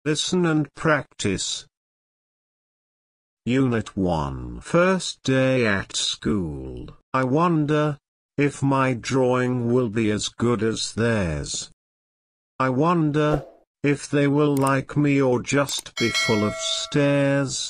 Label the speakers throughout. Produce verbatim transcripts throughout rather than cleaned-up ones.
Speaker 1: Listen and practice. Unit one. First day at school. I wonder if my drawing will be as good as theirs. I wonder if they will like me or just be full of stares.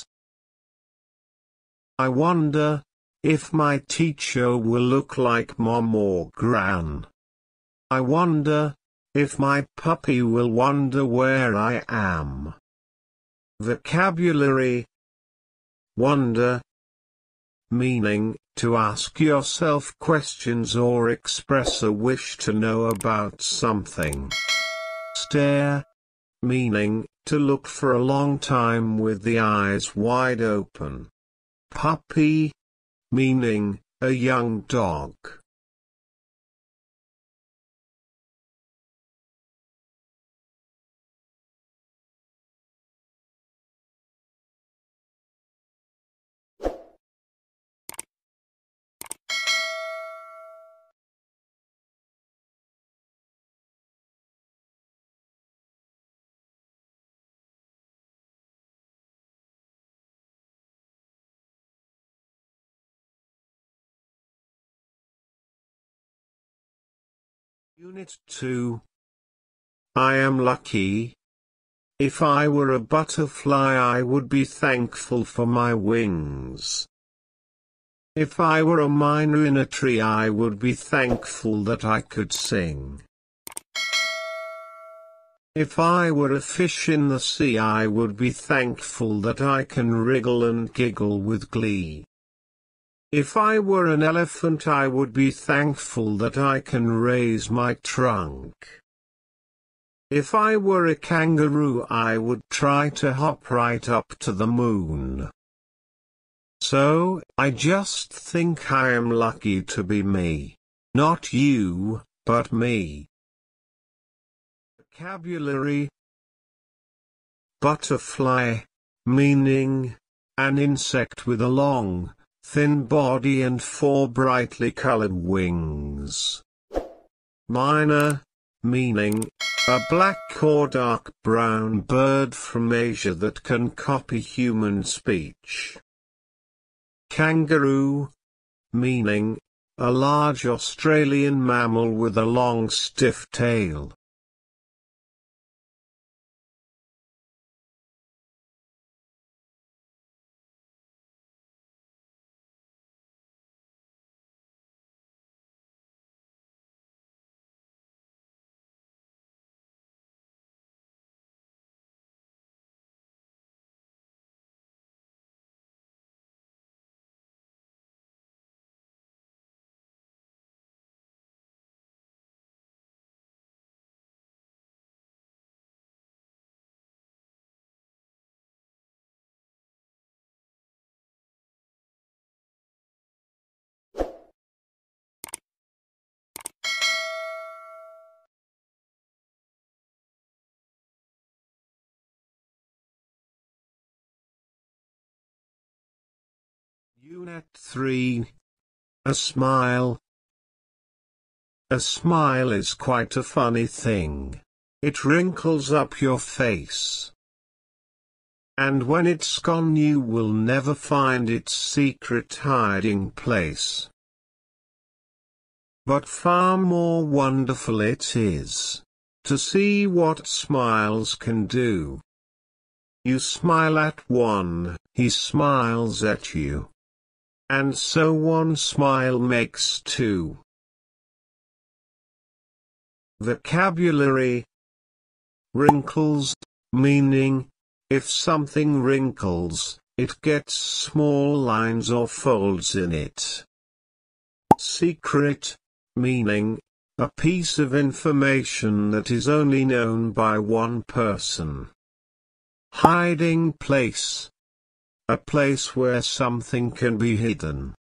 Speaker 1: I wonder if my teacher will look like Mom or Gran. I wonder if my puppy will wonder where I am. Vocabulary. Wonder. Meaning, to ask yourself questions or express a wish to know about something. Stare. Meaning, to look for a long time with the eyes wide open. Puppy. Meaning, a young dog. Unit two. I am lucky. If I were a butterfly, I would be thankful for my wings. If I were a miner in a tree, I would be thankful that I could sing. If I were a fish in the sea, I would be thankful that I can wriggle and giggle with glee. If I were an elephant, I would be thankful that I can raise my trunk. If I were a kangaroo, I would try to hop right up to the moon. So, I just think I am lucky to be me. Not you, but me. Vocabulary. Butterfly, meaning, an insect with a long, thin body and four brightly colored wings. Miner, meaning, a black or dark brown bird from Asia that can copy human speech. Kangaroo, meaning, a large Australian mammal with a long stiff tail. Unit three. A smile. A smile is quite a funny thing. It wrinkles up your face. And when it's gone, you will never find its secret hiding place. But far more wonderful it is to see what smiles can do. You smile at one, he smiles at you. And so one smile makes two. Vocabulary. Wrinkles, meaning, if something wrinkles, it gets small lines or folds in it. Secret, meaning, a piece of information that is only known by one person. Hiding place. A place where something can be hidden.